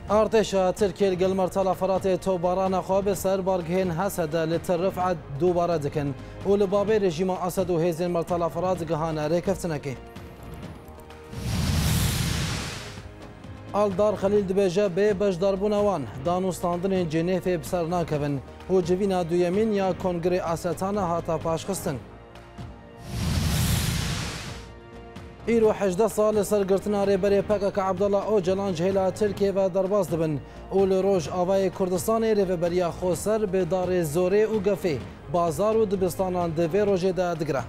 ارتشا تركيا القل مرتلا فراتي توباران خواب سر بارجهن حسد لترفع دوباره دكن ولبابي رجيم اسد وهيزن مرتلا فرات قهانا ريكفتنكي آلدار خلیل دبیجه به بجداربونوان دانوستاندن جنیف بسر ناکون و جوینا دویمین یا کنگره آساتانا هاتا پاشخستن. ایرو 18 سال سرگرتنا ریبری پکک عبدالله اوجلان جهیلا ترکیه و درباز دبن و لروج آوای کردستان ریبریا خوسر به دار زوره و گفه بازار و دبستانان دوی روژه دا دگره.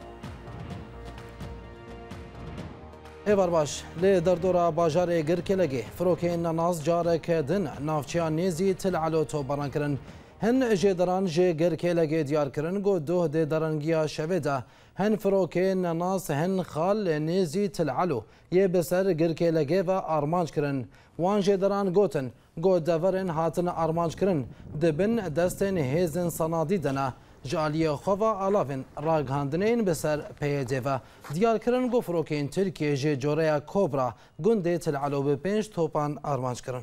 ایوار باش لی دردورا باجار گرکلگی فروکین ناز جارک دن نافچیان نیزی تل علو تو بران کرن هن جدران جه گرکلگی دیار کرن گو دوه ده درنگیا شویده هن فروکین ناز هن خال نیزی تل علو یه بسر گرکلگی و آرمانج کرن وان جدران گوتن گو دورن هاتن آرمانج کرن دبن دستن هیزن سنادی دنه جالی خواه آلافن راگهاندنین بسر پیده و دیار کرن گو فروکین ترکیه جه جوره کوبرا گنده تل علو به 5 توپان آرمانج کرن.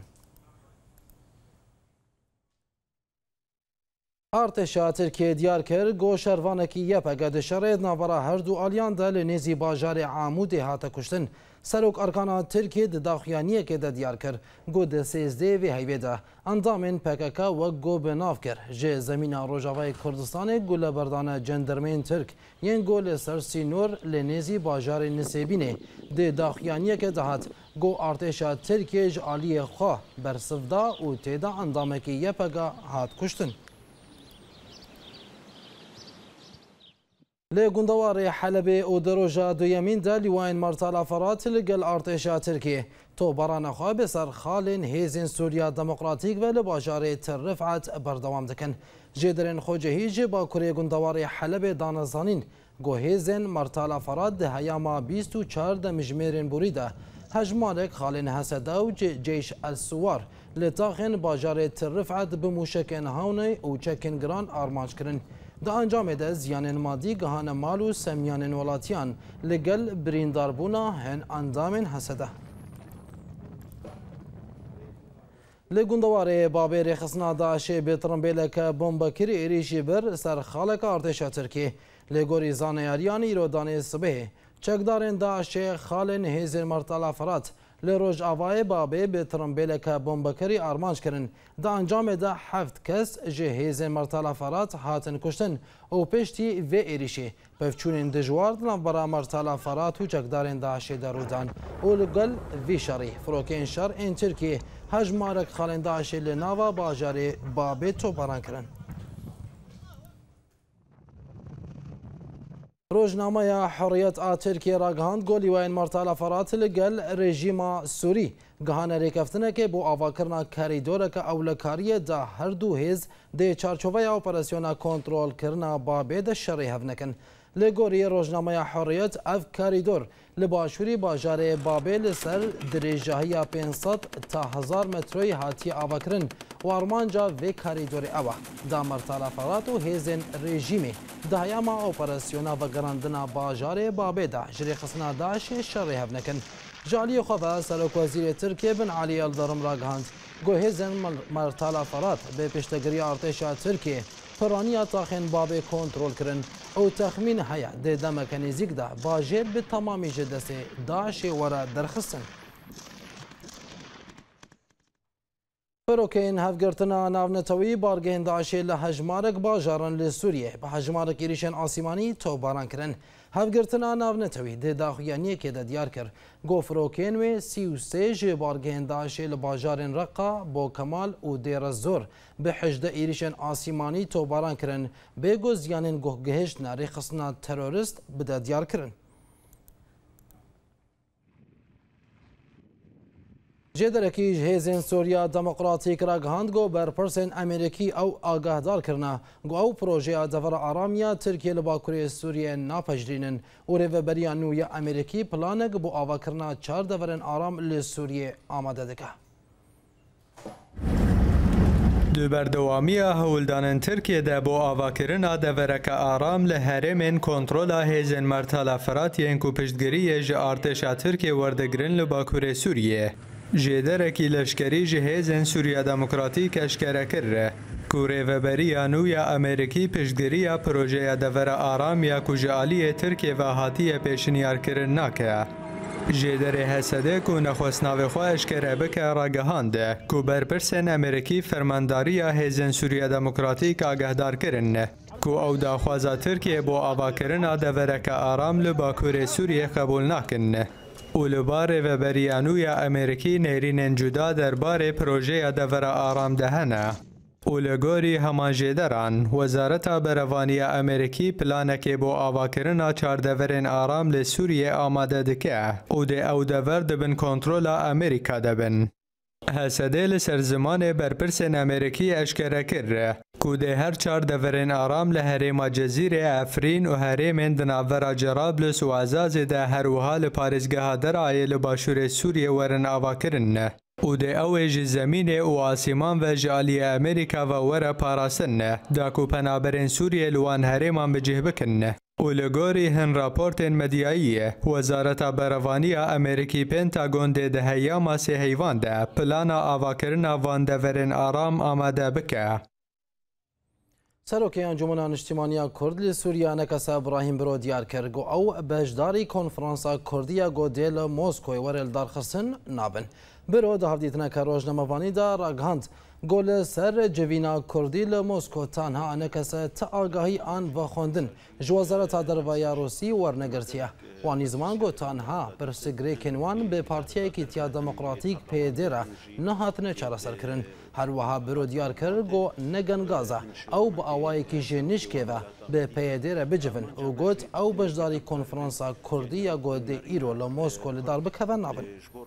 ارتشا ترکیه دیار کرد گو شروانکی یپگه دشارید نابرا هر دو آلیان ده لنیزی باجار عمودی هاتا کشتن سروک ارکانا ترکیه ده داخیانیه که ده دیار کرد گو ده 13 وی هیویده اندامین پکک و گو بناف کرد جه زمین روجاوای کردستان گو لبردان جندرمین ترک ین گو لسرسی نور لنیزی باجار نسیبینه ده داخیانیه که ده هات گو ارتشا ترکیه جالی خواه برسفدا و تیدا اندامکی یپگه هات کشتن. لگندوار حلب و دروجا دویمین دا لیوان مرتلا فرات لگل ارتشا ترکیه تو بران خواه سر خالین هیزین سوریا دموکراتیک و لباجار ترفعت بردوام دکن جدرین خوجهیج با کره گندوار حلب دانزانین گو هیزین مرتلا فرات ده هیاما 24 دمجمیرین بوریده هجمارک خالین حسده و جیش السوار لطاقین باجار ترفعت بموشکن هاونه و چکن گران آرمانج کرن دا انجام ده زیان مادی گهان مال و سمیان ولاتیان لگل برینداربونا هن اندام حسده. لگندوار بابیر خسنا داعش به ترمبیلک بمبکری ایریشی بر سر خالق ارتشا ترکیه لگوری زانیاریان ایرودان صبح چکدارن داعش خالن هیزر مرتلا فرات لروج آوای بابه به ترمبیلک بمبکری آرمانج کرن دا انجام ده 7 کس جهیز مرتلا فرات هاتن کشتن و پشتی و ایریشی پفچونین دجوارد نبرا مرتلا فرات و چکدارن داعش درودان و لگل وی شاری فروکین شر این ترکیه هجمارک خالن داعش لناوا باجار بابه تو بران کرن. روزنامه حریت ترکیه را گهاند گو لیوان مرتلا فرات لگل رژیم سوری گهان ریکفتنه که بو آواکرنا کریدوره که اولکاری دا هر دو هیز ده چارچوبه اپراسیون کنترول کرنا بابه ده شری هفنکن لگوری روزنامه حریت اف کریدور لباشوری باجار بابه لسر دریجاهی 500 تا 1000 متروی هاتی آواکرن و ارمانجا و کریدور اوه دا مرتلا فرات و هیزن رژیمی دا هیاما اپراسیونا و گراندنا باجار بابه دا جری خسنا داعش شری هفنکن جالی خواه سرک وزیر ترکیه بن علی الدرم را گهاند گو هیزن مرتلا فرات به پشتگری ارتشا ترکیه پرانی تاخن بابه کنترول کرن او تخمین هیا ده دمک نزیک ده باجر به تمامی جدسه داعش ورا درخستن. فروکین هفگرتنا ناونتوی بارگهن داعش لهجمارک باجارن لسوریه به هجمارک ایریشن آسیمانی تو باران کرن هفگرتنا ناونتوی ده داخیانیه که ده دیار کر گو فروکین و 33 جه بارگهن داعش لباجارن رقا بو کمال و دیر زور به 18 ایریشن آسیمانی تو باران کرن بگو زیانن گوه گهشت ناری خصنا تروریست بده دیار کرن. جدرکی هیزن سوریا دموکراتیک را گهاند گو برپرسن امریکی او آگاهدار کرنا گو او پروژه دور آرامیا ترکیه لباکوری سوریه ناپجرینن و ریوبریا نوی امریکی پلانگ بو آوا کرنا 4 دورن آرام لسوریه آماده دکه. دو بردوامی هولدان ترکیه ده بو آواکرنا دورک آرام لحرمین کنترول هیزن مرتلا فرات ینکو پشتگیری ج ارتشا ترکیه وردگرن لباکور سوریه. جێدەرێکی لەشکری ji hêzên Sûriya Demokratîk eşkere kir ku rêveberiya nû ya Amerîkî piştgiriya projeya devera aramiya ku ji aliyê Tirkiye ve hatiye pêşniyarkirin nake. Jêderê Hesedê ku nexwestnavê xwe eşkere bike ragihand ku berpirsên Amerîkî fermandariya hêzên Sûriya Demokratîk aghdar kirin ku ew daxwaza Tirkiye bo avakirina devereke aram li Bakurê Sûriyê qebûl nakin. û li bar rêveberiya nû ya Amerîkî nêrînên cuda derbarê projeya devera aram de hene. û li gorî heman jêderan, Wezareta Berevaniya Amerîkî planekê bo avakirina çardeverên aram li Sûriyê amade dike û dê ew dever dibin kontrola Amerîka de bin. Hesedê li ser zimanê berpirsên Amerîkî eşkere kir ku dê her çar deverên aram li herêma Cezîrê Efrîn û herêmên di navbera Cerablus û Ezazê de her wiha li parêzgeha Derayê li başûrê Sûriyê werin avakirin û dê ew ê ji zemînê û asîman ve ji aliyê Amerîka ve were parastin da ku penaberên Sûriyê li wan herêman bicih bikin. û li gorî hin raportên medyayî, Wezareta Berevaniya Amerîkî Pentagon dê di heyama sê heyvan de plana avakirina van deverên aram amade bike. Serokê Encûmena Niştimaniya Kurd li Sûriya Nekesa İbrahîm Biro diyar kir got ew beşdarî konferansa Kurdiya Godê li Moskoyê were li darxistin nabin. Biro di hevdîtineka rojnamevanî de ragihand got li ser civîna Kurdî li Mosko tanha nekese ti agahî an vexwendin ji Wezareta Derveya Rûsî wernegirtiye. Wanî ziman got tanha pirsgirêkên wan bi Partiyekî Tiya Demokratîk PYD re nehatine çareserkirin. Her wiha biro diyar kir got negin gaza ew bi awayekî jê nişkê ve bi PYD re bicivin û got ew beşdarî konferansa Kurdî ya Godê îro li Mosko li dar bikeve nabin.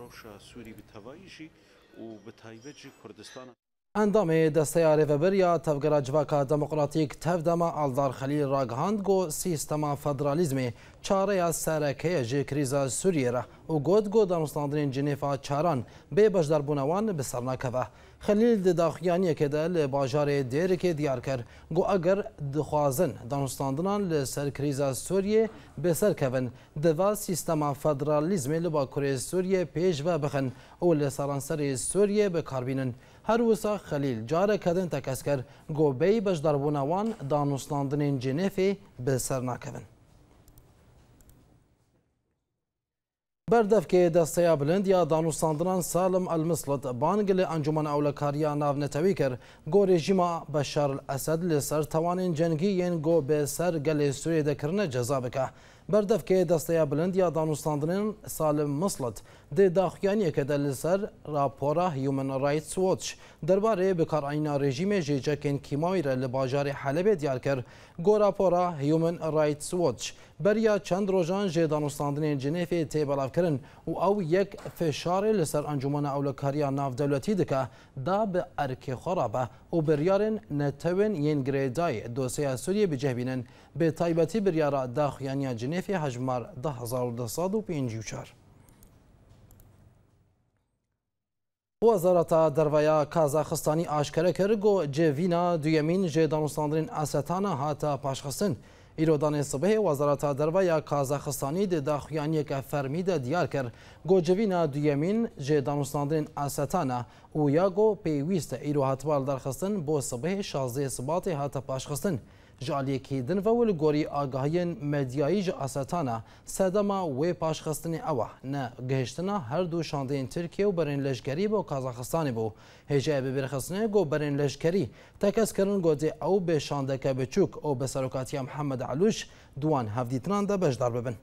Endamê desteya rêveberiya tevgera civaka demokratîk tevdema Aldar Xelîl ragihand got sîstema federalîzmê çareya serekeye ji krîza Sûriyê re û got danûstandinên Cinêfa çaran bê beşdarbûna wan bi ser nakeve. Xelîl di daxuyaniyekê de li bajarê Dêrikê diyar kir got eger dixwazin danûstandinan li ser krîza Sûriyê bi ser kevin diva sîstema federalîzmê li Bakurê Sûriyê pêş ve bixin û li seranserê Sûriyê bikarbînin. Her wisa Xelîl carek hedin tekez kir got bêyî beşdarbûna wan danûstandinên Cinêfê bi ser nakevin. Berdevkê desteya bilind ya danûstandinan Salim El-Mislit bang li Encûmena Ewlekariya Navnetewî kir got rejîma Beşar el-Esed li ser tewanên cengî yên got bi ser gelê Sûriyê de kirine ceza bike. Berdevkê desteya bilind ya danûstandinên Salim Mislit dê daxuyaniyeke de li ser rapora Human Rights Watch derbarê bikarayîna rejîmê ji cekên kîmawî re li bajarê Helebê diyar kir got rapora Human Rights Watch beriya çend rojan ji danûstandinên Cinêfê tê belavkirin û ew yek fêşarê li ser Encûmena Ewlekariya Navdewletî dike da bi erkê xwe re be û biryarên netewên yên girêdayê dosyeya Sûriyê bicih bînin bê taybetî biryara daxuyaniya Cinêfê hejmar 10,254. Wezareta Derveya Kazaxistanî aşkere kir got civîna duyemîn ji danûstandinên Asetana hata paşxistin. Îrodanê sibehê Wezareta Derveya Kazaxistanî di daxuyaniyeke fermî de diyar kir got civîna duyemîn ji danûstandinên Asetana û ya got pêwîst e îro hatibal darxistin bo sibehê 16 Sibatê hata paşxistin. Ji aliyekî din ve li gorî agahiyên medyayî ji Asetana sedema wê paşxistinê ew e ne gihiştina her du şandeyên Tirkiye û berên leşkerî bo Kazaxistanê bû. Hêjeyê bibêrxistinê got berên leşkerî tekezkirin gotê ew bê şandeke biçûk û bi serokatiya Mihemed Elûş duwan hevdîtinan de beşdar bibin.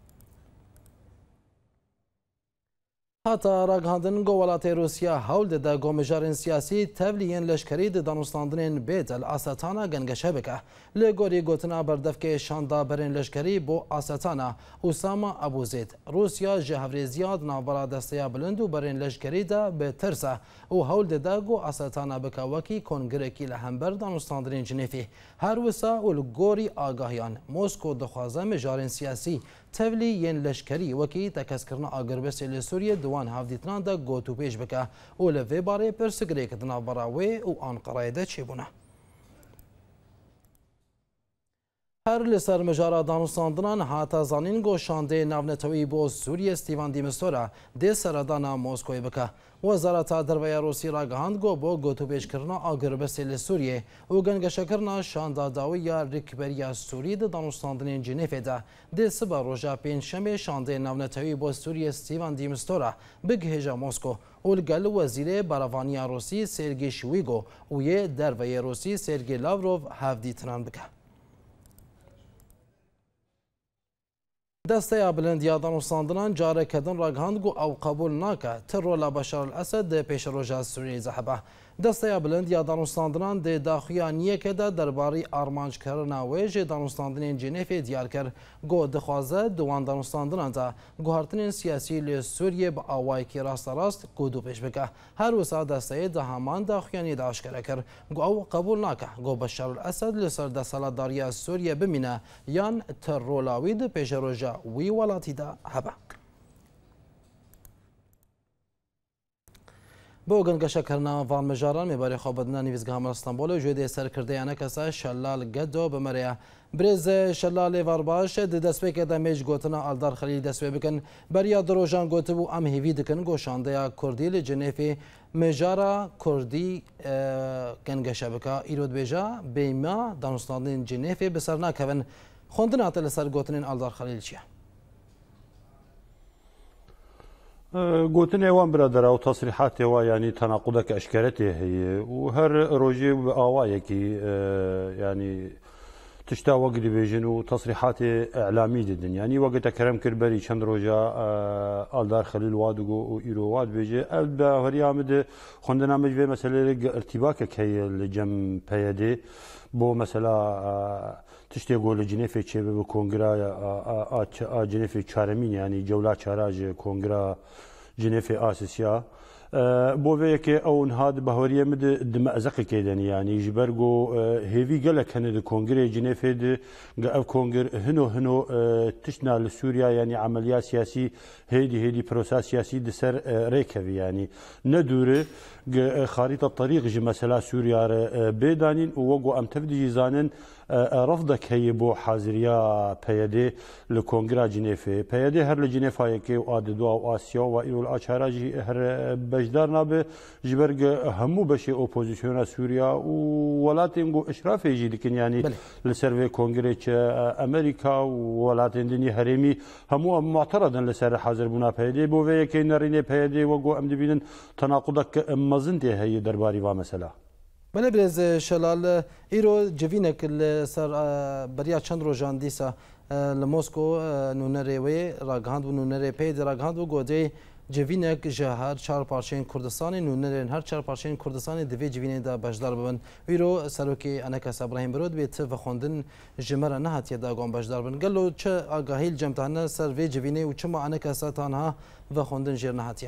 Hata ragihandin got welatê Rûsya hewl dide got mijarên siyasî tevliyên leşkerî di danûstandinên bêt li Asetana gengeşe bike. Li gorî gotina berdevkê şanda berên leşkerî bo Asetana Usama Abûzêd. Rûsya ji hevrêziya di navbera desteya bilind û berên leşkerî de bi tirse û hewl dide got Asetana bike wekî kongrekî li hember danûstandinên Cinêfê. Her wisa û li gorî agahiyan Mosko dixwaze mijarên siyasî tevlî yên leşkerî wekî tekezkirina agirbesê li Sûriyê wan hevdîtinan de gotûpêj bike û li vê barê pirsgirêk di navbera wê û Anqerayê de çêbûne. هر لسر مجارا دانوستاندنان هاتا زانین گوشانده ناونتوی بو سوریه ستیوان دیمستورا دی سردانا موسکوی بکه وزارت دروی روسی را گهاند گو بو گوتو پیش کرنا آگربستی لسوریه و گنگشه کرنا شاندا داوی یا ریکبریا سوری دی دانوستاندنین جنیفه ده دی سبا روژا پین شمه شانده ناونتوی بو سوریه ستیوان دیمستورا بگهجا موسکو ولگل وزیر براوانی روسی سرگی شویگو و یه دروی روسی سرگی لاوروف هفدی تنان بکه دسته بلندیا دانوستاندنان جاره کدن راگهاند گو او قبول ناکه ترولا بشار الاسد پیش روژا سوری زحبه دسته بلندیا دانوستاندنان ده داخویانیه که ده درباری آرمانج کرنا ویج دانوستاندنین جنیف دیار کر گو دخوازه دوان دانوستاندنان ده گوهرتنین سیاسی لی سوریه با آوائی که راست گو دو پیش بکه هر وسا دسته ده همان داخویانی داشت کرده کر گو او قبول ناکه گو بشار الاسد لسر ده سالداری سوریه بمینه یان ترولاوی ده پیش روژا وی ولاتی دا هبه بو گنگشه کرنا وان مجاران میباری خوابدنا نیویزگاه همال استانبول جویده سرکرده یانه کسا شلال گدو بمریا برز شلال وارباش دست بکه دمیج گوتنا آلدار خلیل دست بکن بریا دروژان گوتبو ام هیوی دکن گوشانده یا کردی لجنیفی مجارا کردی گنگشه بکا ایرود بیجا بیما دانستاندین جنیفی بسرنا کون خوندن آتل سر گوتنین آلدار خلیل چیه؟ گوتن ایوان برادر او تصریحات و یعنی تناقض که اشکالته هی و هر روزی آوایی که یعنی تشتا وقت بیجن و تصریحات اعلامی دیدن یعنی وقت کرم کربری چند روزا آلدار خلیل وادگو و ایرو واد بیجه ال به هریامد خوندن مجبور مسئله ارتباط که لجم پیاده بو مثلا تشتی گول جنیف چه به کنگره جنیف چهارمین یعنی جولات چهارج کنگره جنیف آسیا بو وی که اون هاد بهوریه مد دمازق کیدن یعنی جبرگو هیوی گله کنه د کنگره جنیف د او کنگر هنو تشنا لسوريا يعني عمليات سياسي هيدي بروساس سياسي د سر ريكوي يعني ندوره خريطه الطريق مثلا سوريا بيدانين ووقو ام تبدي زانن رفضك هي بو حاضريا بيدي لكونغرا جنيفي بيدي هر لجنيفا كي واددوا او اسيا وايل الاشاراجي هر بجدار ناب جبرج همو بشي اوبوزيشن سوريا ولاتنغو اشراف يجي لكن يعني لسيرفي كونغريتش امريكا ولاتن دني هرمي همو معترضا لسر حاضر بنا بيدي بو في كي نريني بيدي وقو ام دبين تناقضك مزنتي هي درباري ومساله بله برز شلال ایرو جوینک سر بریا چند روزان دیسا لموسکو نونره وی راگهاند و نونره پید راگهاند و گوده جوینک جهر چهار پارچین کردستانی نونره هر چهار پارچین کردستانی دوی جوینه دا بجدار ببن ایرو سروکی انکس ابراهیم برود بیت و خوندن جمره نهاتیه دا گام بجدار ببن گلو چه آگاهیل جمتانه سر وی جوینه و چه ما انکس تانها و خوندن جیر نهاتیه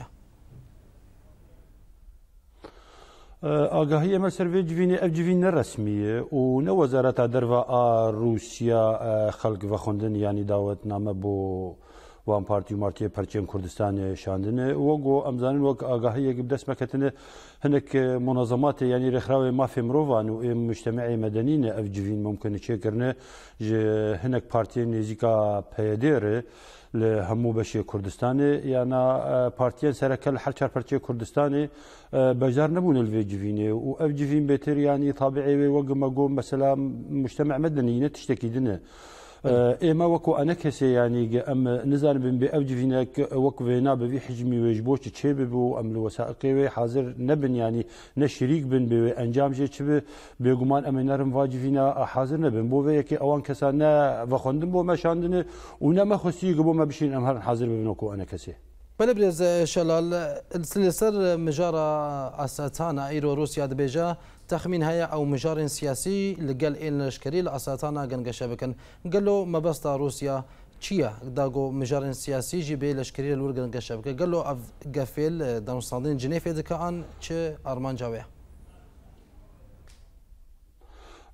آگاهی امر سروی جوینی اف جوین رسمیه و نه وزارت دروا روسیا خلق و خوندن یعنی دعوت نامه بو وان پارتی مارتی پرچم کردستان شاندنه وگو امزانن وک آگاهی که بدست مکتنه هنک منظمات یعنی رخراوی مافی مروان و مجتمع مدنی اف جوین ممکنه چه کرنه هنک پارتی نزیکا پیدره لهمو بشي كردستاني يعني بارتيان سركل حل شار بارتي كردستاني بجار نبون الفيجفيني واف جيفين بيتر يعني طبيعي وقما قوم مثلا مجتمع مدني تشتكي دنا اما وكو انا كسي يعني ام نزال بن باف جيفينا وقفينا بفي حجمي ويجبوش تشيبو ام الوثائقي حاضر نبن يعني نشريك بن بانجام جي تشبه بيغمان امنارم واجفينا حاضر نبن بو ويكي اوان كسانا وخوندن بو مشاندن ونما خصي بو ما بشين ام حاضر بنوكو انا كسي بلبرز شلال السلسر مجارة أساتانا إيرو روسيا دبيجا تخمين هيا أو مجار سياسي لقل إن الشكري لأساتانا جنجشة بكن قالوا ما بستا روسيا چیه داغو مجار سیاسی جی به لشکری لور جنجشة بكن قالوا أف قفل دانستاندين جنيف دكان چه أرمان جاوية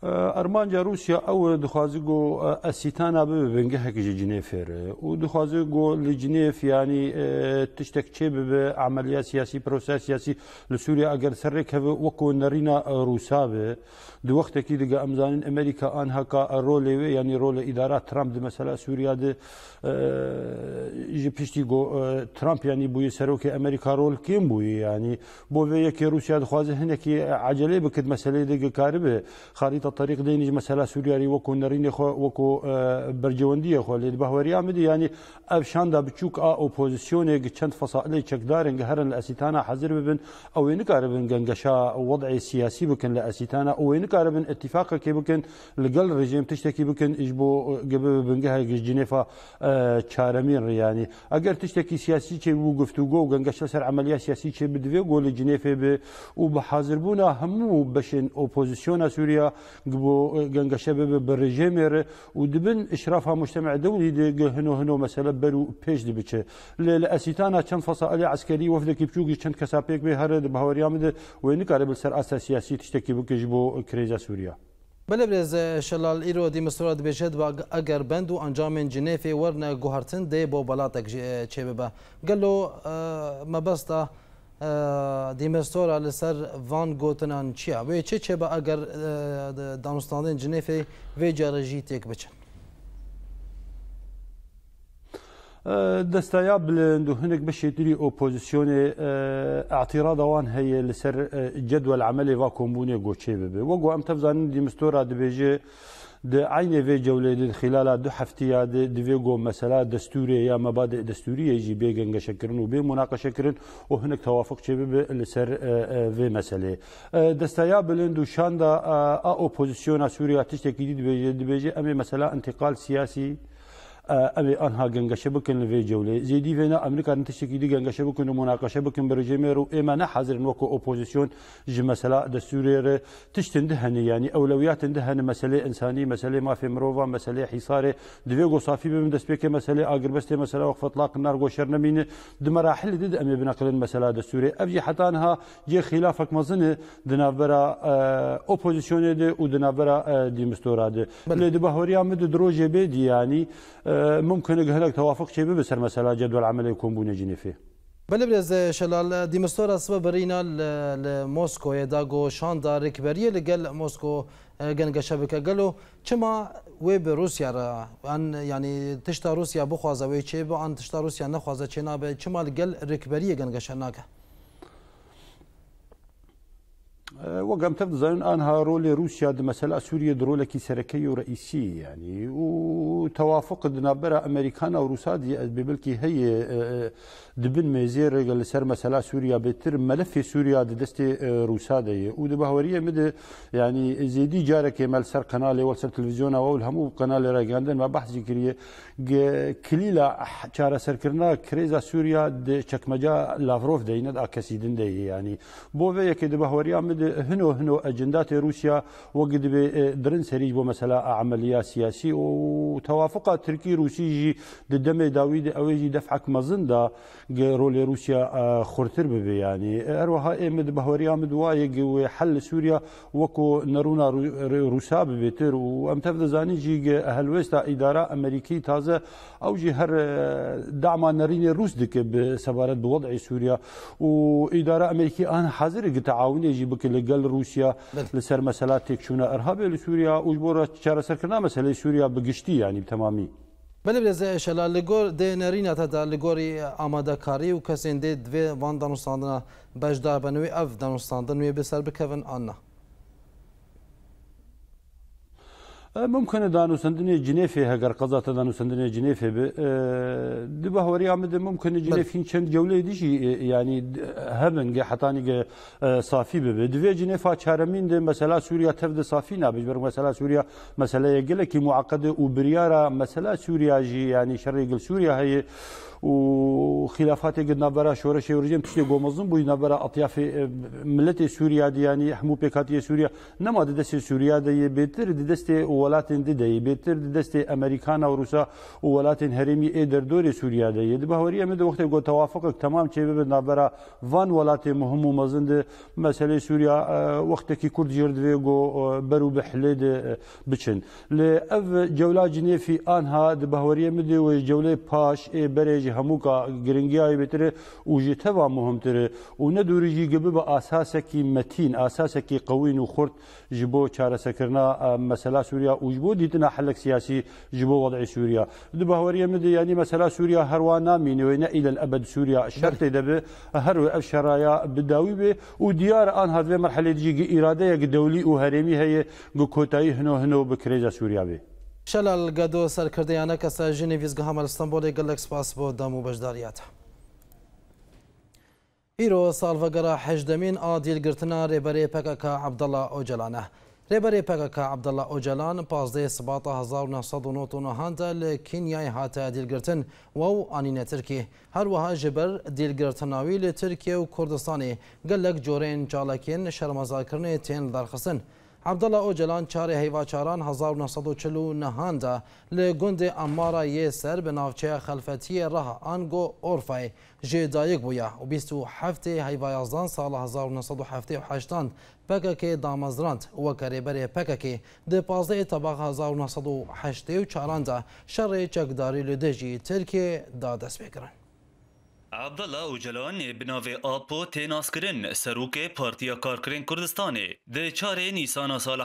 ارمانجا روسيا او دخوازيغو اسيتانا ببنجهك جنيفر ودخوازيغو لجنيف يعني تشتك تشيب بعمليه سياسي بروسيس سياسي لسوريا اگر سرك وكو نرينا روسابه دو وقت كي دغ امزان امريكا ان هكا رول يعني رول اداره ترامب مثلا سوريا د جي بيشتيغو ترامب يعني بو يسروك امريكا رول كيم بو يعني بو في روسيا دخوازه هناك عجله بكد مساله دغ كاربه خريطه الطريق دينج مسألة سوريا وكو نرين خو وكو برجوندية خو اللي بهوريا مدي يعني أبشان دا بتشوك أوبوزيسيون چند فصائل چكدارن هرن لأسيتانا حذر ببن أو ينقاربن جنجشا وضع سياسي بكن لأسيتانا أو ينقاربن اتفاق كي بكن لقل رجيم تشتكي بكن إجبو قبل بنجها جنيفا چارمين يعني أجر تشتكي سياسي شيء وقفتوجو جنجشا سر عملية سياسية شيء بدفعوا لجنيفا وبحاضر بونا همو بشن أوبوزيسيون سوريا قبو جنجا شباب بالرجيمير ودبن اشرافها مجتمع دولي دي هنو مسألة برو بيش دي بتش لأسيتانا كان فصائل عسكري وفدك بشوقي كان كسابيك بهرد بهوريامد وين قارب السرعة السياسية تشتكي بكجبو كريزا سوريا بله برز شلال ایرو دی مستورد بجد و اگر بندو انجام جنیفی ورنه گوهرتن دی بو بلاتک چه ببه گلو مبستا دیمستورا لسر وان گوتنان چیا و چه با اگر دانستاندن جنیفی و جارجی تک بچن دستايا بلندو هناك باش يديري اوبوزيسيون اعتراض وان هي لسر جدول عملي فاكومبوني غوتشي بي وقو ام تفزان دي مستورا دبيجي د عين في جوله خلال دو هفتيه دفيغو مساله دستوريه يا مبادئ دستوريه يجي بيغنغ شكرن وبمناقشه كرن وهناك توافق شباب لسر في مساله دستايا بلندو شاندا اوبوزيسيون سوريا تشتكي دبيجي امي مساله انتقال سياسي أبي أنها جنجشة بكن في جولة زيدي فينا أمريكا نتشكي دي جنجشة بكن ومناقشة بكن برجيميرو إما نحذر نوكو أوبوزيسيون جي مسألة دستورية تشتندهن يعني أولويات اندهن مسألة إنسانية مسألة ما في مروفا مسألة حصار دفيغو صافي بمدس بيك مسألة أقربستي مسألة وقف إطلاق النار وشرنا من دمراحل دد أمي بنقل المسألة دستورية أبجي حتى أنها جي خلافك مظن دنابرا أوبوزيسيون دي ودنابرا دي مستورا دي اللي بهوريا مد دروجي بيدي يعني ممكن هلك توافق شيء بسر مسألة جدول عمل يكون بون جنيفي بله برز شلال دیمستور اسباب برينا لموسكو يداغو شاندا ركبريه لقل موسكو جنگا شبكه قالوا كما ويب روسيا ان يعني تشتا روسيا بخوازه ويچي بو ان تشتا روسيا نخوازه چنا به كما لقل ركبريه جنگا شناكه وقام تفضل أنها رول روسيا مسألة سوريا درولة سركية ورئيسية يعني وتوافق دنابرة أمريكان أو روساد ببلكي هي دبن ميزير قال سر مسألة سوريا بتر ملف سوريا دستي روسادية ودبهورية مد يعني زيدي جارك مال سر قناة والسر تلفزيون أو الهمو قناة راجعندن ما بحث ذكرية كليلا شارع سركرنا كريزا سوريا شكمجا لافروف ديند أكسيدن دي يعني بوفي كده بهورية مد هنو اجندات روسيا وقد درن سريج بو مسألة عملية سياسية وتوافق تركي روسي ضد داوود اويجي دفعك مزندا رول روسيا خرتر ببي يعني اروها امد بهوريا مدوايق وحل سوريا وكو نرونا روسا ببيتر وامتفض زاني جي هلوستا اداره امريكي تازه او جي هر دعم نرين روس دك بسبارت بوضع سوريا واداره امريكي انا حاضر تعاون يجي بك لقل روسيا لسر مسألات تكشونا ارهابيه لسوريا وجبور شارع سركنا مسألة سوريا بقشتي يعني بتمامي بله برز شلال لگور ده نرینه تا لگوری آماده کاری و کسین ده دوی وان دانستاندن بجدار بنوی اف دانستاندن وی بسر بکوین آنها ممكن دانو سندني جنيفي هجر قضاء دانو سندني جنيفي دبه هوري عمد ممكن جنيفي كان جولة ديشي يعني هبن حتاني صافي بدفي جنيفا شارمين ده مسألة سوريا تفد صافي نابج مسألة سوريا مسألة يقول كي معقدة وبريارة مسألة سوريا جي يعني شرق سوريا هي وخلافات قد نبرا شورش ورجيم تشتي قومزن بو نبرا اطياف ملت سوريا دي يعني حمو بيكاتيه سوريا نما دست سوريا دي بيتر دست ولاتên dideyî bêtir di destê Amerîkana û Rûsa û welatên herêmî ê derdorê Sûriya de ye. Di baweriyê min de wextê got tewafukek temam çêbibe navbera van welatê muhim û mezin de meselê Sûriya wextekî Kurd jî divê got ber û bi hilê de biçin. Li ev cewla Cinêfî anha di baweriyê min de wê cewlê paş ê berê ji hemû ka giringiyayê bêtir û ji teva muhimtir û nedûrî jî gibibe asasekî metîn, asasekî qewîn û xurt ji bo çareserkirina mesela Sûriya û ji bo dîtina helek siyasî ji bo wedعê Sûriya. Di baweriyê min de yanî mesela Sûriya her wan namîne wê ne îlel ebed Sûriya şertê de bi her wê ev şeraya bi dawî bê û diyar anha vê merhelê jî îradeyek dewlî û herêmî heye gu kotayî hino bi kirêja Sûriya bê. شلل گدو سرکردیانه کسا جنی ویزگاه همال استانبول گلک سپاس با دامو بجداریات. ایرو سالفگرا حجدمین آدیل گرتنا ریبری پکک عبدالله اوجلانه. ریبری پکک عبدالله اوجلان 15 سباط 1999 لکنیای هاته دیل گرتن و آنین ترکی. هر وها جبر دیل گرتناوی لترکیه و کردستانی گلک جورین چالکین شرمزاکرنه تین درخستن. عبدالله اوجلان چاره هیواچاران 1949 دا لگند امارا یه سر به ناوچه خلفتی راه آنگو اورفای جدایک بویا و 27 هیوایازدان سال 1978 پکک دامزراند و کریبر پکک ده 15 طبق 1984 دا شر چکداری لدجی ترکیه دا دست بگرن. عبدالله اوجلان بناوی آپو تیناس کرن سروک پارتیا کارکرین کردستانه ده 4 نیسان سال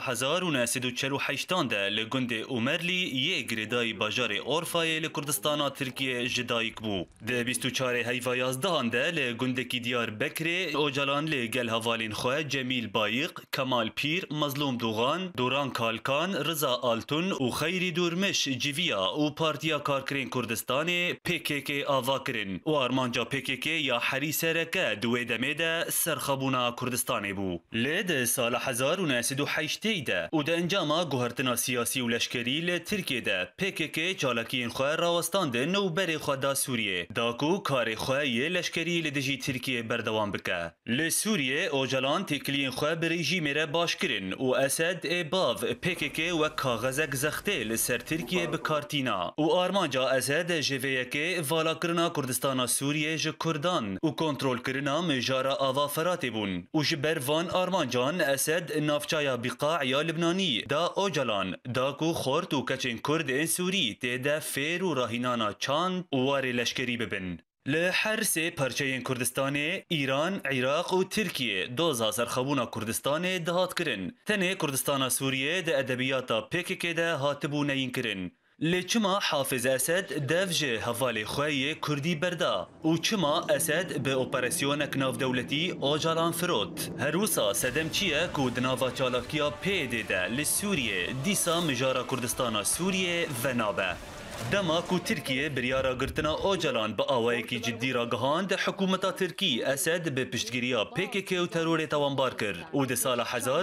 1948 ده لگند اومرلی یه گریدای باجار اورفای لکردستان ترکیه جدایک بو. ده 24 هیوایازدهان ده لگندکی دیار بکری اوجلان لگل هوالین خواه جمیل بایق، کمال پیر، مظلوم دوغان، دوران کالکان، رضا آلتون و خیری دورمش جیویا و پارتیا کارکرین کردستانه PKK آوا کرن و آرمانجا PKK یا حریسرکه دوی دمه ده سرخبونا کردستانی بو. لید سال 1908 ده و ده انجاما گوهرتنا سیاسی و لشکری لترکیه ده PKK چالکین خواه راوستان ده نو بری خواه دا سوریه. داکو کار خواهی لشکری لدجی ترکیه بردوان بکه. لسوریه اوجلان تکلین خواه بریجی میره باش کرن و اسد باو PKK و کاغذک زخته لسر ترکیه بکارتینا و آرمانجا اسد جویه که والا کرنا کردستان سوریه ج کردان و کنترل کرنا مجارا آوا فراتی بون و جبر وان آرمانجان اسد نافچایا بقاع یا لبنانی دا اوجلان داکو خورت و کچین کرد این سوری تیدا فیر و راهینانا چاند و واری لشکری ببن. لحر سه پرچین کردستان ایران، عراق و ترکیه دوزا سرخبونا کردستان دهات کرن. تنه کردستان سوریه ده ادبیاتا PKK ده هاتبو نین کرن. لچما حافظ اسد دفجه حوالي خواه کردی بردا و چما اسد به اپراسیونک ناف دولتی اوجالان فروت هروسا صدم چیه که دناوا چالاکیا پیده ده لسوریه دیسا مجارا کردستان سوریه و نابه دما کو ترکیه بریارا گرتنا اوجلان با آوائي کی جدی را گهاند حکومتا ترکی اسد به پشتگیریا PKK و ترور توانبار کر و ده سال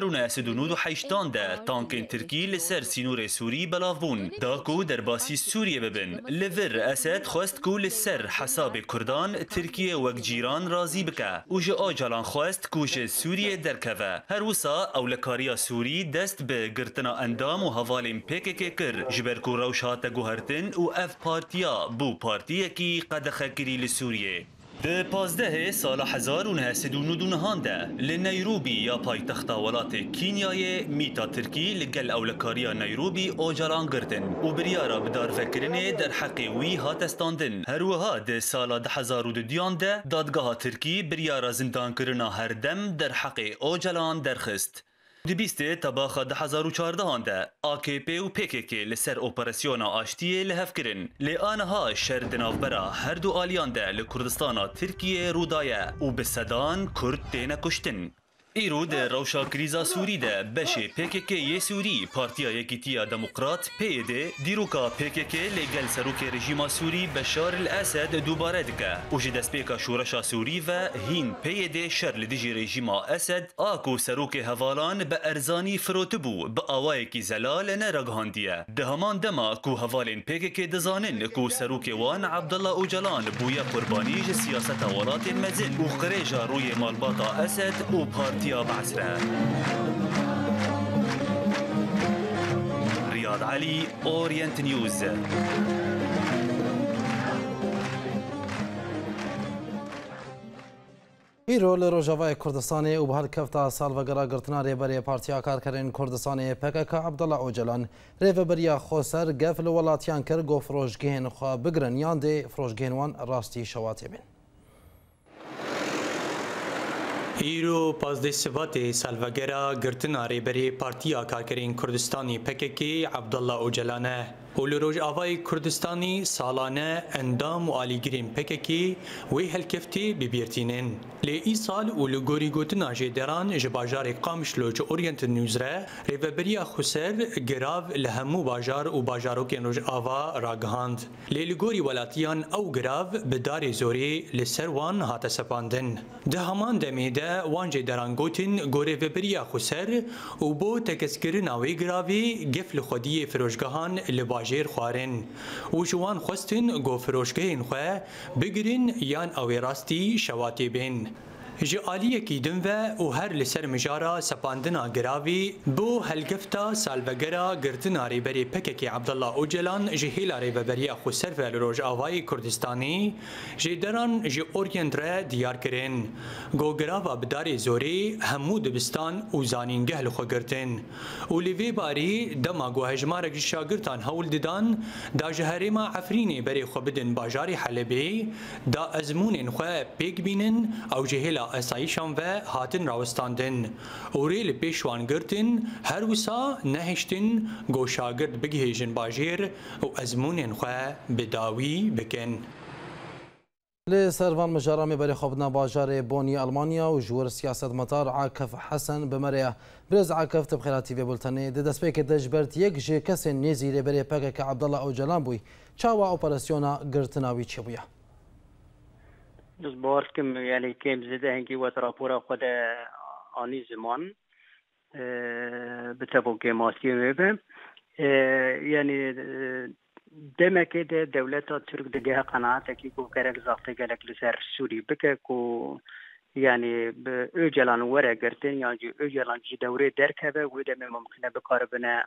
1998 ده تانکین ترکی لسر سینور سوری بلاف بون دا کو در باسی سوریه ببن لور اسد خواست کو لسر حساب کردان ترکیه وک جیران رازی بکه و جه اوجلان خواست کوش سوریه درکوه هر وسا اولکاریا سوری دست به گرتنا اندام و حوالیم PKK کر جبر کو روشات گوهرتن و اف پارتیا بو پارتیه کی قد خکری لسوریه. ده 15 سال 1999 ده لنیروبی یا پایتخت ولات کینیای میتا ترکی لگل اولکاریا نیروبی اوجلان گرتن و بریارا بدار فکرنه در حق وی هاتستاندن هروها ده سال 2002 ده دادگاه ترکی بریارا زندان کرنا هر دم در حق اوجلان درخست. دی 20 تباخ 2014 ده AKP و PKK لسر اپراسیون آشتی لحف کرن لی آنها شر دنافبرا هر دو آلیان ده لکردستان ترکیه رودایه و به صدان کرد تینه کشتن ایرو ده روشا کریزا سوری ده بشه PKK یه سوری پارتیا یکیتیا دموکرات پیده دیروکا PKK لگل سروک رژیما سوری بشار الاسد دوباره دکه و جه دست پیکا شورشا سوری و هین پیده شر لدیجی رژیما اسد آکو سروک هوالان به ارزانی فروتبو به آوائی کی زلال نرگهاندیه ده همان دما کو هوالین PKK دزانن کو سروک وان عبدالله اوجلان بویا قربانی جه سیاست ولات مزل و قریجا روی مالباتا اسد و پارتیا بعزره علي، أورينت نيوز. ایرو لروجاوای کردستانی و به هالکفتا سالوگرا گرتنا ریبری پارتیا کارکرین کردستانی پکک عبدالله اوجلان ریبریا خوسر گفل ولاتیان کر گو فروشگین خوا بگرن یان دی فروشگین وان راستی شواتی بین. ایرو پازده سبات سالوگرا گرتنا ریبری پارتیا کارکرین کردستانی پکک عبدالله اوجلانه ولروج آوای کردستانی سالانه اندام و آلیگرین پککی وی هلکفتی ببیرتینن لی ای سال ولگوری گوتنا جدران جباجار قامشلو چه اورینت نیوز ره ریوبریا خسر گراو لهمو باجار و باجاروکن روج آوا راگهاند لی لگوری ولاتیان او گراو بدار زوری لسروان هات سپاندن ده همان دمیده وان جدران گوتن گوری ریوبریا خسر و بو تکسکرین آوی گراوی گفل خودی فروشگاهان لباجیر خوارن و جوان خواستن گو فروشگاهین خواه بگرین یان اوی راستی شواتی بین جعالیه کی دنوه و هر لسر مجارا سپاندنا گراوی بو هلگفتا سالوگرا گرتنا ریبری پککی عبدالله اوجلان جهیلا ریبری خوسر و لروج آوای کردستانی جدران جی اورینت را دیار کرن گو گراوا بدار زوری همو دبستان و زانینگه لخو گرتن و لیوی باری دما گو هجمارک شاگرتان هول ددان دا جهریما عفرینی بری خو بدن باجاری حلبی دا ازمونین خو پیک بینن او جهیلا اسایشان و هاتن راوستاندن اوریل پیشوان گرتن هر وسا نهشتن گو شاگرد بگهیجن باجیر و ازمونین خو بداوی بکن لسروان مجارامي بري خبنا باجار بوني ألمانيا وجور سياسة مطار عاكف حسن بمريا برز عاكف تبخيراتي في بولتاني دس بيك دجبرت يك جي كسن نيزي لبري باكك عبدالله أوجلان بوي چاوا اوبراسيونا قرتناوي چبويا دزباركم يعني كم زده هنگي وتراپورا خود آني زمان بتبو كماسي مبه يعني دمك ده دولة ترك دجها قناعة كي كو كرك زاقت جالك لسر سوري بك كو يعني بأجلان ورا قرتين يعني أجلان جي دوري دركبه وده ممكن بقاربنا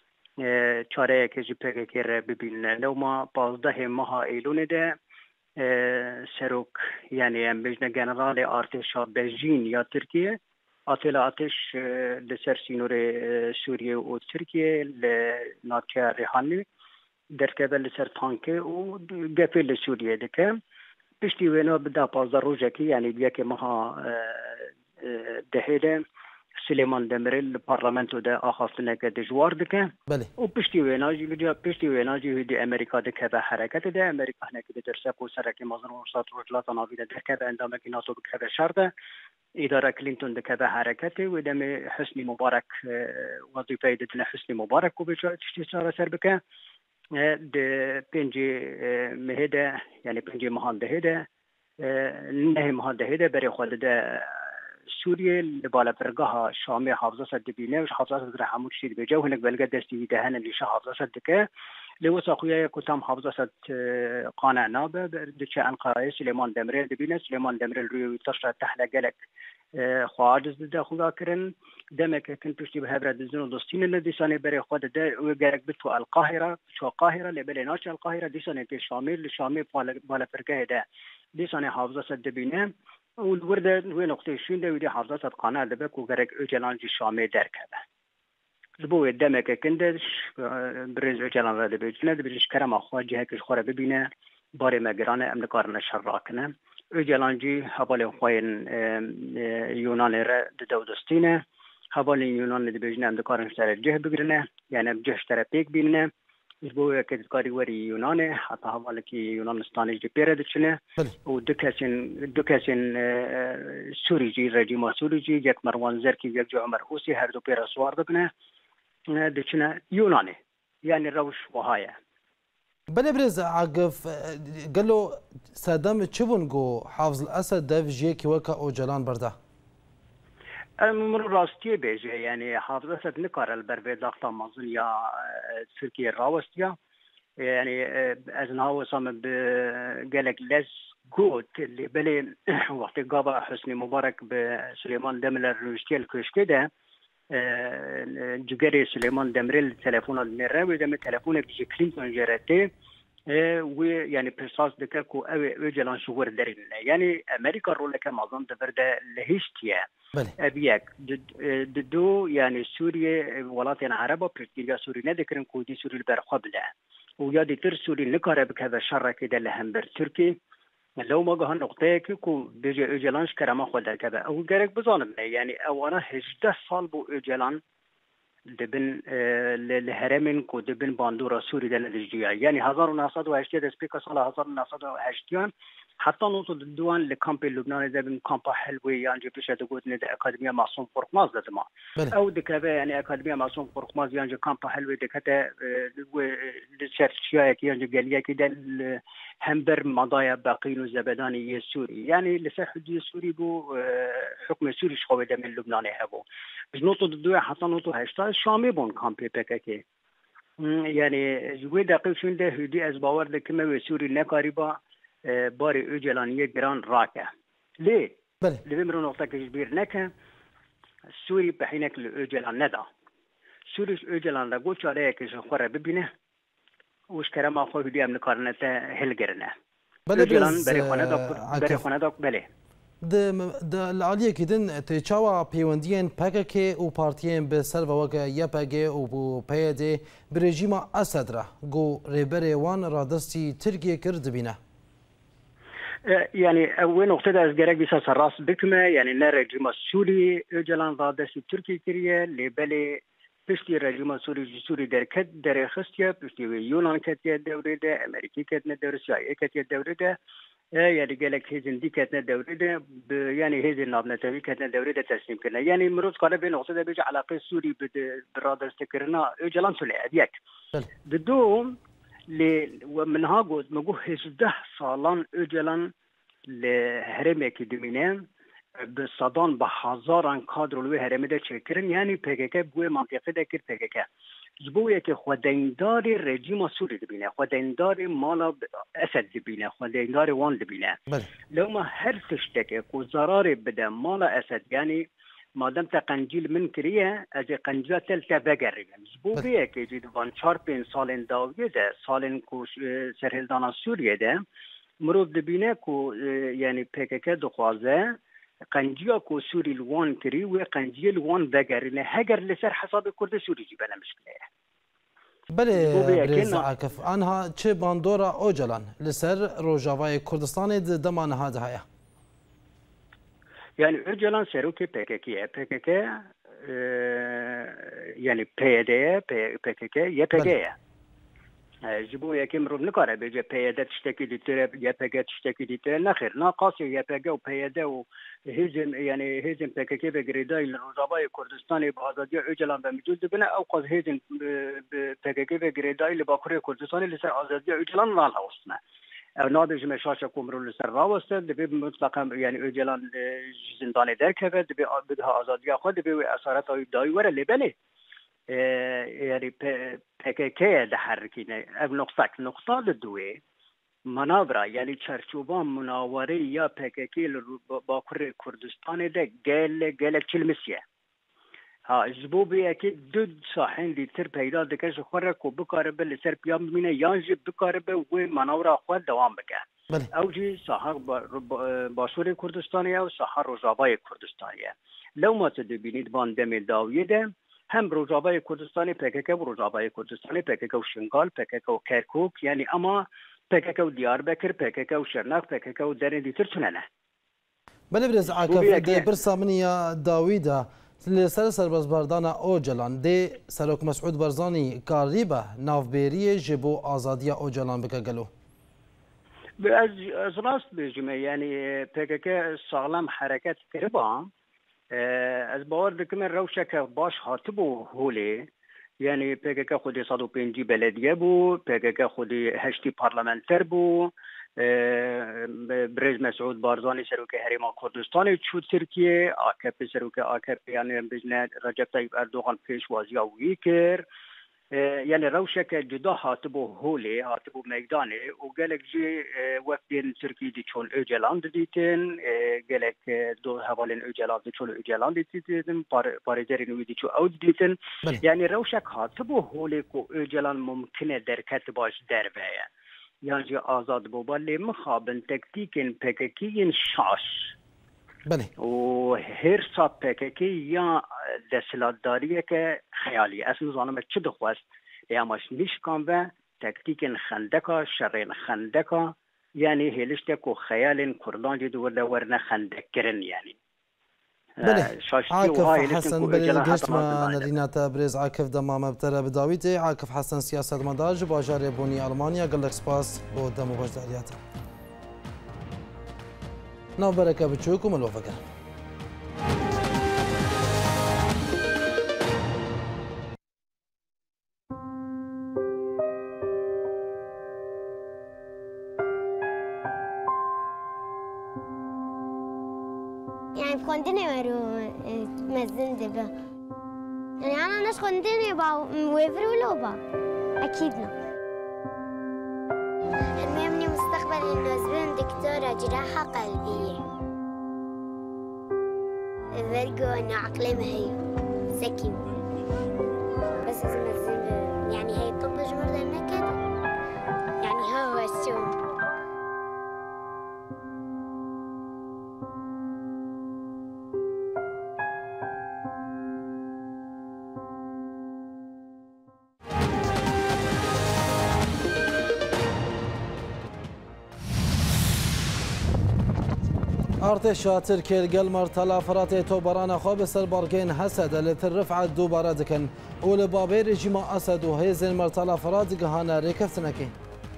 چاره که جبهه که ببینن لو ما 15 ماه ایلون ده سروک یعنی ام بجن جنرال ارتش بجین یا ترکیه اطلاعاتش لسر سینور سوریه و ترکیه لناچه ریحانی درکبه لسر تانکه و گفل سوریه دکه پشتی وینا بدا 15 روزه که یعنی بیا که ماها دهیده سلیمان دمرل پارلمانتو ده آخافتنه که دجوار دکه و پشتی ویناجی دی امریکا دکه به حرکت ده امریکا هنه که درسک و سرک مازن ورسات روجلات ناویده دکه به اندامه که ناتو بکه به شرده اداره کلینتون دکه به حرکت و دم حسنی مبارک وظیفه ددن حسنی مبارک و بچه تشتی ساره سر بکه ده پنجی مهده یعنی پنجی مهان دهده نه مهان دهده بری خود ده سوریه لبالا فرقها شامي حافظة صدبينه وش حافظة صدر حمود شيد بجو هناك بلقى دستي دهن اللي شا حافظة صدكه لوسا خويا كتام حافظة صد قانع نابه دتش أنقاء سليمان دمريل دبينه سليمان دمريل روي تشرح تحلى جلك خواجز ده خودا كرن دمك كنت بشتي بهبرة الزنو دوستين الذي سنة بري خود ده وجرك بتو القاهرة شو القاهرة اللي ناش القاهرة دي سنة في الشامي بالا فرقه ده دي سنة حافظة صدبينه والورده وين نقطتين ده ودي حافظة قناة دبك وجرك أجلان جي شامي دركبه البو دمك كندش برز أجلان هذا بيجنا بريش كرم أخوات جهك الخورة ببينه باري مجرانه أمريكارنا شراكنا أجلان جي حبالي خوين يونان را دودستينه حبالي يونان اللي بيجنا أمريكارنا شترى جه بقرنه يعني بجه شترى بيك بينه البو كذكاري وري يونانه حتى حبالي كي يونانستاني جي بيرد شنه ودكاسين سوري جي رجيم سوري جي يك مروان زركي يك جو عمر حوسي هر دو بير سوار دبنه دشنا يوناني يعني روش وهاية بله برز عقف قال له صدام تشبون جو حافظ الأسد داف جيكي وكا أوجلان برده من راستي بيجي يعني حافظ الأسد نكار البربي ضغطة مظن يا تركيا راوستيا يعني أزنها وصام بقالك لز قوت اللي بلي وقت قابا حسني مبارك بسليمان دمل الروشتي الكشكي ده جگری سلیمان دمرل تلفن نره و دم تلفن کلینتون جرته و یعنی پرساس دکه کو او جلان شغور درین یعنی امریکا رول که مازن دبرده لهشتیه ابیک دو یعنی سوریه ولایت عربا پرتگیریا سوری ندکرن کودی سوری برخبله و یا دیتر سوری نکاره بکه شر که دل هم بر ترکی لو ما جهان نقطه که کو بيجي اجلانش كرما خود كذا او جرك بظالم يعني او انا 18 سال بو اجلان دبن لهرمن کو دبن باندورا سوري دل الجيا يعني 1980 سبيكا سال 1980 حتى نوصل الدوان لكامب لبنان دبن كامب حلوي يعني بيش تقول ند اكاديميه معصوم فرقماز لدما او دكابه يعني اكاديميه معصوم فرقماز يعني كامب حلوي دكته لشرشيا يعني قاليه كده همبر مضايا باقين الزبداني السوري يعني لسحدي السوري بو حكم السوري شخوه دم اللبناني هبو بس نوتو الدوية حتى نوتو هشتا شامي بون كامبي بكاكي يعني جوي دقيق شون ده هدي از باور ده كما سوري نقاربا باري اجلانية جران راكا ليه؟ اللي بمرو نقطة كبير نكا السوري بحينك لأجلان ندا سوري اجلان لقوش عليها كشخورة ببينه وش كرام أخوه هدي أمن كارنته هلجرنا بله بري خانه بله د العالیه کدن تچاوا پیوندین پکک او پارتیین به سر وګه یپګ او بو پیده برجیما اسد را گو ریبر وان رادستی ترکیه کرد بینه يعني وين نقطة از جرك بيسا راس بكمة يعني نرجم السوري جلان رادستی ترکیه کریه لبله پشتی رژیم سوری در کد در خستیا پشتی یونان کتیه دوره ده امریکی کتنه دوره سیایی کتیه دوره ده يعني قال لك هيزن دي كتنا دوره ده يعني هيزن نابنتوي كتنا دوره ده تسليم كنا يعني مروز قال بين نقطة بيجي علاقة سوري برادر استكرنا جلان سولي أبيك بدوم ومنها قلت مجوه 18 سالان جلان لهرمي كدمينه بصدان بهزاران کادر لوی هرمه ده چکرن یعنی پکک بوی منطقه ده کر پکک زبویه که خودیندار رژیم سوری دبینه خودیندار مالا اسد دبینه خودیندار وان دبینه لو ما هر تشتکه کو ضرر بده مالا اسد یعنی مادام تقنجیل من کریه از قنجیل تلتا بگریم زبویه که جید وان 4-5 سالن داویه ده سالن کو سرهلدان سوریه ده مرود دبینه کو یعنی پکک دخوازه قنجيا كو سوري الوان كري وقنجيا الوان بقرنا هجر لسر حساب كرد سوري جبنا مشكلة. بله برز عاكف أنها چه باندورا أوجلان لسر روجاواي كردستان دمان هذا هيا. يعني أوجلان سروكي PKK PKK يعني PYD PKK YPG. جبو یکی مرد نکاره بجه پیاده تشتکی دیتره یا پیاده تشتکی دیتره نخیر ناقاسی یا پیاده و پیاده و هیزم یعنی هیزم پیککی به گریدای روزابای کردستانی با آزادی اجلان به میجوز بینه او قاز هیزم پیککی به گریدای لباکوری کردستانی لسر آزادی اجلان رال هاوستنه او نادج مشاشه کومرو لسر راوسته دبی مطلقا یعنی اجلان زندانی درکه دبی بدها آزادی خود دبی اثارت های دایی وره لبنه يعني PKK ده حركينا نقطة الدوي منابرة يعني تشرشوبان مناوري يا PKK باكر كردستان ده قال كلمسية ها زبوبي أكيد ضد صاحين دي تر بيدا دكاش خورك وبكاربه لسر بيام منه يانجب بكاربه ومناورة خود دوام بكه أوجي صحة باشور كردستانية وصحة روجاباي كردستانية لو ما تدبينيد بان دميل داوية ده هم روجابای کردستانی PKK و روجابای کردستانی PKK و شنگال PKK و کرکوک یعنی اما PKK و دیاربکر PKK و شرناف PKK و درین دیتر چنانه بله برز عاکف برسا منیا داویدا لسر سربازبردان اوجلان ده سروک مسعود برزانی کاریبه نافبیری جبو آزادی اوجلان بکگلو از راست بجمه یعنی PKK سالم حرکت کربان از باور دکم روشک باش هاتبو هولی یعنی PKK خودی 105 بلدیه بو PKK خودی 8 پارلمانتر بو برز مسعود بارزانی سروک هریما کردستان چو ترکیه AKP سروک AKP یعنی بجنه رجب طیب اردوغان پیشوازی وی کر يعني روشك جدا هاتبو هولي هاتبو ميداني وقالك جي وقتين تركي دي شون اوجلاند ديتين قالك دو هوالين اوجلاند دي شون اوجلاند ديتين باريزرين ودي شو اود ديتين يعني روشك هاتبو هولي كو اوجلاند ممكن دركت باش دربايا يعني جي آزاد بوبالي مخابن تكتيكين بككين شاش بله وهرسا بككي یا دستلاتداریه که خیالی اسم زانم چه دخواست یامش نیشکان و تکتیک خندکا شرین خندکا یعنی هلشته کو خیال کردان جدو ورنه خندکرن یعنی بله عاكف حسن بالقشت ما نرينا تبرز عاكف دمام بترى بداويتي عاكف حسن سياسة مدارج باجار بوني ألمانيا قال لك سباس قدام وجدارياته ناو بركة بتشوكم الوفقة يعني كنتني ورو مزن دبا يعني أنا ناس كنتني باو ويفرو لوبا أكيد لا المهم مستقبل إنه زبون دكتورة جراحة قلبية فرقو إنه عقلي مهيو ذكي بس إذا مزن يعني هي طب جمرة النكد يعني هو الشو ارتشا تركيا القلمر تلا فراتي توبران خو بسر باركين حسد لترفع دوباره دكن ولبابي رجيم اسد وهيزن مرتلا فرات قهانا ريكفتنكي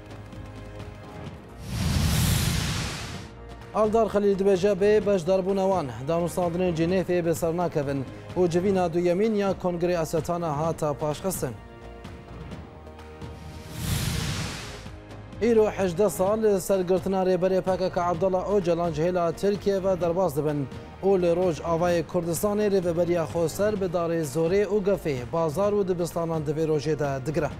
الدار خليل دبجابي باش ضربونا وان دانوستاندرين جنيفي بسرنا كفن وجبينا دو يمين يا كونغري استانا هاتا باش خسن ایرو 18 سال سرگرتنا ریبری پاکک عبدالله اوجلان جهیلا ترکیه و درباز دبن اول روز آوای کردستان ریبری خوستر به دار زوری و گفه بازار و دبستانان دوی روژه ده دگره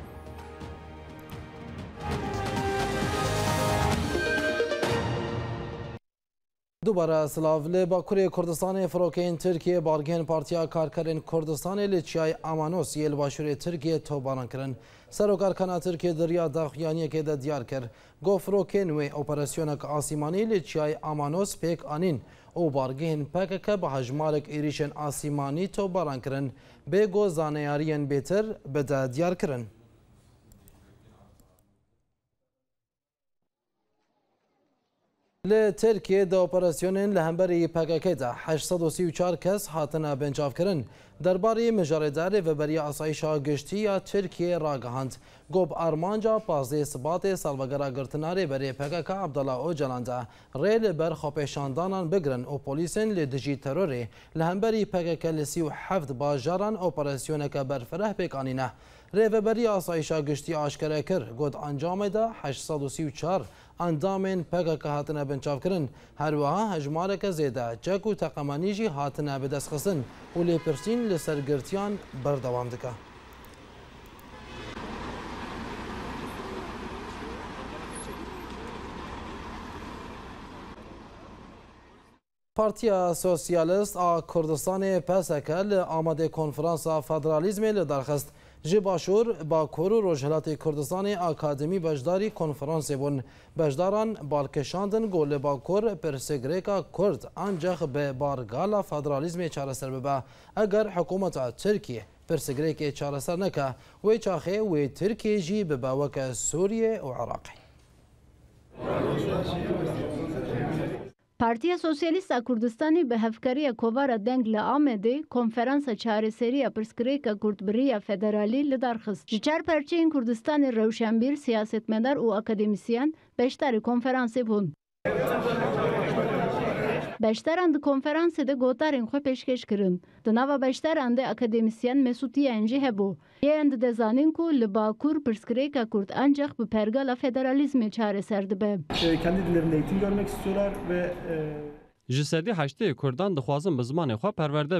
دوباره سلاو لی باکوری کردستان فروکین ترکیه بارگین پارتیا کارکرین کردستان لیچیای امانوس یل باشوری ترکیه توباران کرن سروکارکانا ترکیه دریا داخیانی که ده دیار کر گو فروکین و اپراسیونک آسیمانی لیچیای امانوس پیک آنین او بارگین پکک به هجمارک ایریشن آسیمانی توباران کرن بگو زانیارین بیتر بده دیار کرن لترکیه دا اپراسیونین لهمبری پاکاکی دا 834 کس هاتنا بنجاف کرن درباره مجاردار و بری آسایشا گشتی یا ترکیه راگهاند گوب آرمانجا پازده سبات سالوگرا گرتناری بری پاکاکا عبدالله اوجلان دا ریل بر خوپشاندانان بگرن و پولیسین لدجی تروری لهمبری پاکاکا لسی و حفظ باجاران اپراسیونکا برفره پیکانینه ریوبری آسایشا گشتی آشکره کر گود انجام دا 834 اندامین پاکاک هاتنه بنچاف کرن هر وها هجمارک زیده جک و تقمانی جی هاتنه بدست خسن و لیپرسین لسرگرتیان بردوام دکه پارتیا سوسیالیست آ کردستان پسکه لآماده کنفرانس فدرالیزم لدرخست جی باشور با کورو روجهلات کردستان اکادمی بجداری کنفرانس بون بجداران بالکشاندن گل با کور پرسگریکا کرد انجخ به بارگالا فدرالیزم چارسر ببا اگر حکومت ترکیه پرسگریک چارسر نکه و چاخه و ترکیه جی بباوک سوریه و عراقی Partiya Sosyalista Kurdistanê bi hevkariya kovara deng li Amedê konferansa çareseriya pirsgirêka Kurdbiriya Federalî li darxist. Ji çar perçeyên Kurdistanê rewşenbîr, siyasetmedar û akademîsyen beşdarî konferansê bûn. Beşdaran di konferansê de gotarên xwe pêşkêş kirin. Di nava beşdaran de akademisyen Mesûtiyen jî hebû. Yên didezanin ku li Bakur pirsgirêka Kurd ancak bi pergala federalîzmê çareser dibe. Kendi dillerinde eğitim görmek istiyorlar ve ji sedî heştê Kurdan dixwazin bi zimanê xwe perwerde bin.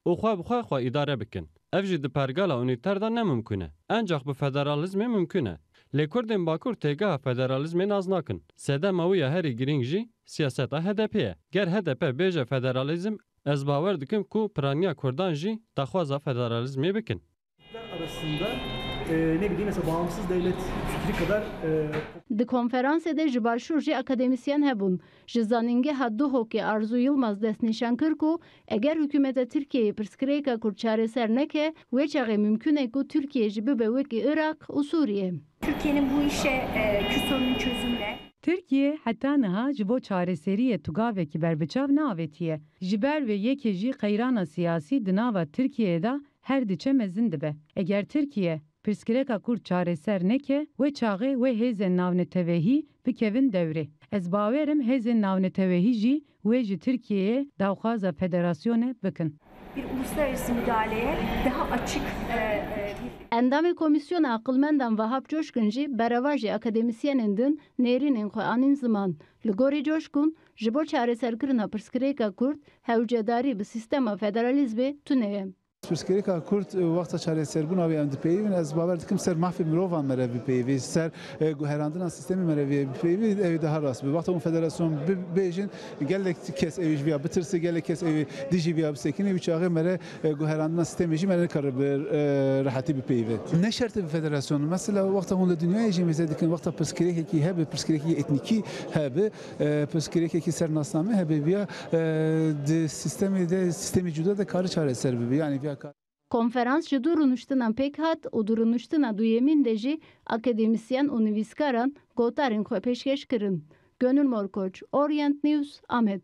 û xwe bi xwe îdare bikin. Ev jî di pergala unîter de nemimkün e. Encaq bi federalizmê mümkün e. Lê Kurdên Bakur têgeha federalizmê naz nakin. Sedema wî ya herî girîng jî siyaseta HDP ye. Ger HDP bêje federalizm, ez bawer dikim ku piraniya Kurdan jî daxwaza federalizmê bikin. Arasında ne bileyim mesela bağımsız devlet fikri kadar Di konferansê de ji başûr jî akademisyen hebûn. Ji zanîngeha Duhokê Arzu Yılmaz destnîşan kir ku eger hikûmeta Tirkiyeyê pirsgirêka Kurd çareser neke, wê çaxê mümkün e ku Tirkiye jî bibe wekî Irak û Sûriye. Türkiye'nin bu işe Kürt sorunun çözümüne. Tirkiye heta niha ji bo çareseriyê tugavekî berbiçav neavêtiye. Ji ber vê yekê jî qeyrana siyasî di nava Tirkiyeyê de her diçe mezin dibe. Eger Tirkiye pirsgirêka Kurd çareser neke, wê çaxê wê hêzên navnetevehî bikevin devrê. Ez bawerim hêzên navnetevehî jî wê ji Tirkiye'ye dawxwaza federasyonê bikin. Bir uluslararası müdahaleye daha açık Endamê Komisyona Aqilmendan Vahap Coşkun jî bereva jî akademisyenên din nêrînên xwe anîn ziman. Li gorî Coşkun, ji bo çareserkirina pirsgirêka Kurd, hewcedarî bi sîstema federalîzmê tune ye. Pirsgirêka Kurd wexta çareserbûna wê em dipeyivin, ez bawer dikim ser mahfê mirovan me re bipeyivî, ser guherandina sîstemê me re bipeyivî, ew daha rast bi. Wexta hûn federasyon bêjin, gelek kes ew jî viya bitirse, gelek kes ew dijî viya bisekîne, wî çaxê me re guherandina sîstemê jî me nekare bi rehatî bipeyivî. Ne şertê bi federasyon? Mesela wexta hûn li dunyayê jî mêze dikin, wexta pirsgirêkekî hebe, pirsgirêkî etnîkî hebe, pirsgirêkekî sernasname hebe viya di sîstemê de sîstemê cuda de karı çareser bibe. Yani Konferans ji du rûniştinan pêk hat û du rûniştina duyemîn de jî akademisyen û nivîskaran gotarên xwe pêşkêş kirin. Gönül Morkoç, Orient News, Amed.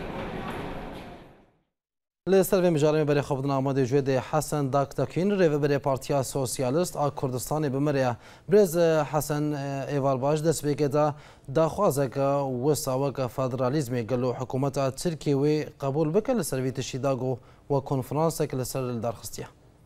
Li ser vê mijarê berê xwe bidin amadê ji wê de Hesen Daktakîn rêveberê Partiya Sosyalist a Kurdistanê bimiriye. Birêz Hesen Êvarbaş destpêkê da daxwazeka wisa weka federalîzmê gel û hikûmeta Tirkiye wê qebûl bike li ser vê tişî dago ve konferansek li ser li darxistiye.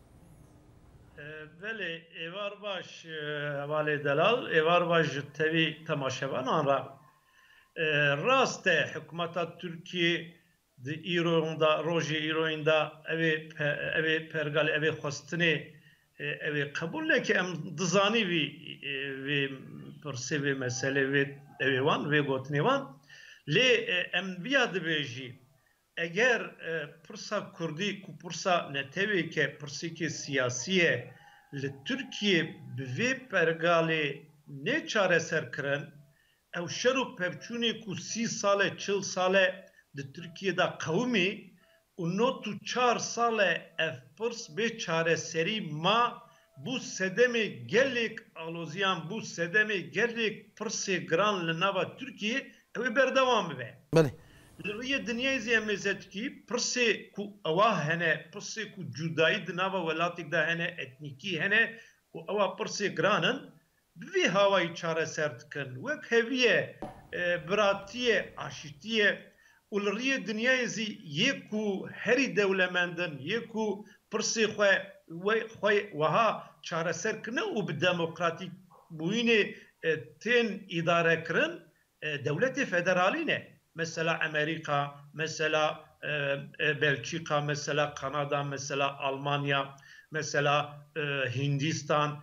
Belê Êvarbaş hevalê delal Êvarbaş ji tevî temaşevanan re rast e hikûmeta Tirkiye di îroyunda rojê îroyunda evê pergalê evê xwestinê evê qebûl neke em dizanî vê pirsê vê meselê evê wan vê gotinê wan lê em viya dibêjî eger pirsa Kurdî ku pirsa netewêke pirsekê siyasî ye li Tirkiye bi vê pergalê ne çareser kirin ew şer û pevçûnê ku 30 sale 40 sale di Tirkiye'de kavmi û not û 4 sale ev pirs bê çareserî ma bu sedemê gelek aloziyan bu sedemê gelek pirsê giran li nava Tirkiye ew berdewam bibe. Li rûyê dinyayê zî em mêzetkî pirsê ku ewa hene pirsê ku cudayî di nava welatê de hene etnîkî hene û ewa pirsê giranin bi vê hawayî çareser dikin wek heviye biratiye aşîtiye û li rûyê dinyayê zî yê ku herî dewlemendin yê ku pirsê xwe wiha çareser kirine û bi demokratîk bûyînê tên îdare kirin dewletê federalî ne. Mesela Amerika, mesela Belçika, mesela Kanada, mesela Almanya, mesela Hindistan,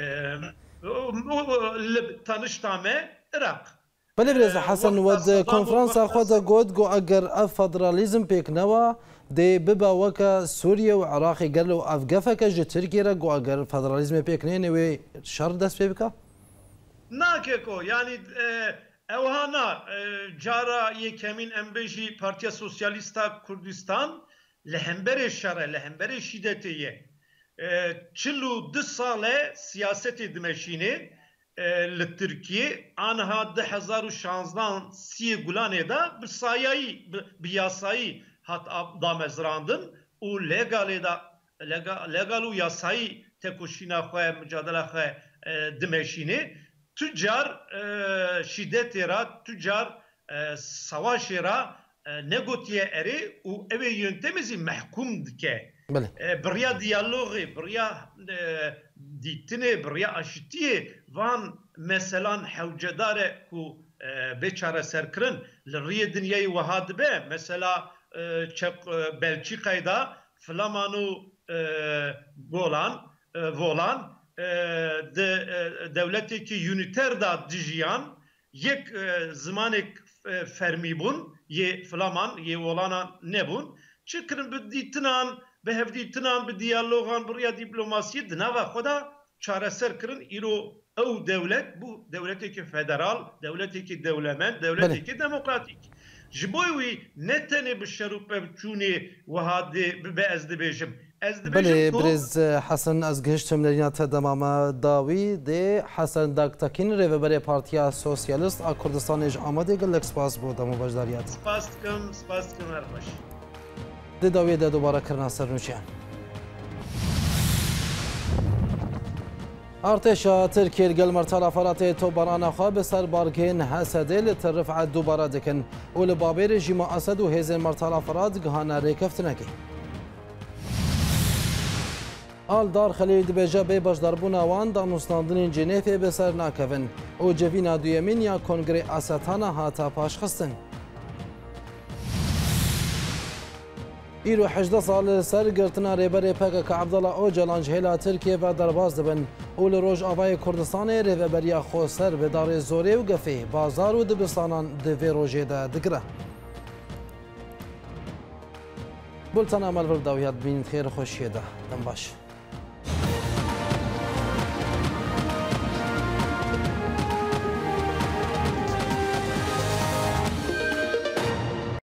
tanıştame Irak. Belê birêz Hesen wed konferansa xwe de got got eger ev federalîzm pêk newa dê bibe weke Sûriye û Iraqê gel û ev gefeke ji Tirkiye re got eger federalîzmê pêk neyê wê şer dest pê bike? Nake ko yani ew na cara yekemîn em bêjî Partiya Sosyalîsta Kurdistan li hemberê şere li hemberê şîdetê ye. 42 sale siyasetê dimeşînê li Tirkiye anha 2016 Gulanê de bi sayayî bi yasayî hat damezrandin û legal û yasayî tekoşîna xwe mücadela xwe dimeşînê tüccar şiddetê ra tüccar savaşê ra negotiye erê û evê yöntemê zî mehkûm dike. Birya diyalogê, birya dîtinê, birya aşîtiyê van meselan hewcedare ku bê çareserkirin li rûyê dinyayê wiha dibe. Mesela Belçîkayê da فلامان و ولان دولتێکی یونیتەر دا دژیان یەک زمانێک فەرمی بوون یێ فلامان یێ وڵانان نەبوون چکردن بدیتنان بە هەفدیتنان بە دیالۆغان بڕیا دیپلۆماسی دناوا خۆدا چارەسەرکردن ئیرۆ ئەو دەولەت بوو دەولەتێکی فەدەرال دەولەتێکی دەولەمەند دەولەتێکی دەموکراتیک ji bo wî ne tenê bi şer û pevçûnê wiha bi ez dibêjim بله برز حسن از گشتم لرینات دمامه داوی ده حسن داکتاکین ریوبری پارتیا سوسیالیست کردستان اج آماده گلک سپاس بود دمو بجداریات سپاس کم هر باش ده داوی ده دوباره کرنا سرنوشیان ارتشا ترکیه گل مرتلا فرات توبران خواب سر بارگین حسده لترفع دوباره دکن اول بابی رژیم اسد و هزین مرتلا فرات گهانه ریکفتنکی آل دار خلیل دبیجه بی بجداربون وان دانوستاندن جنیفی بسر ناکوین او جوینا دویمین یا کنگری آساتانا هاتا پاش خستن. ایرو 18 سال سر گرتنا ریبری پک که عبدالله اوجلان جهیلا ترکیه و درباز دبن اول روز آوای کردستان ریبری خو سر به دار زوری و گفی بازار و دبستانان دوی روژه ده دگره. بولتان عمل برداویت بین خیر خوشیه ده دنباش.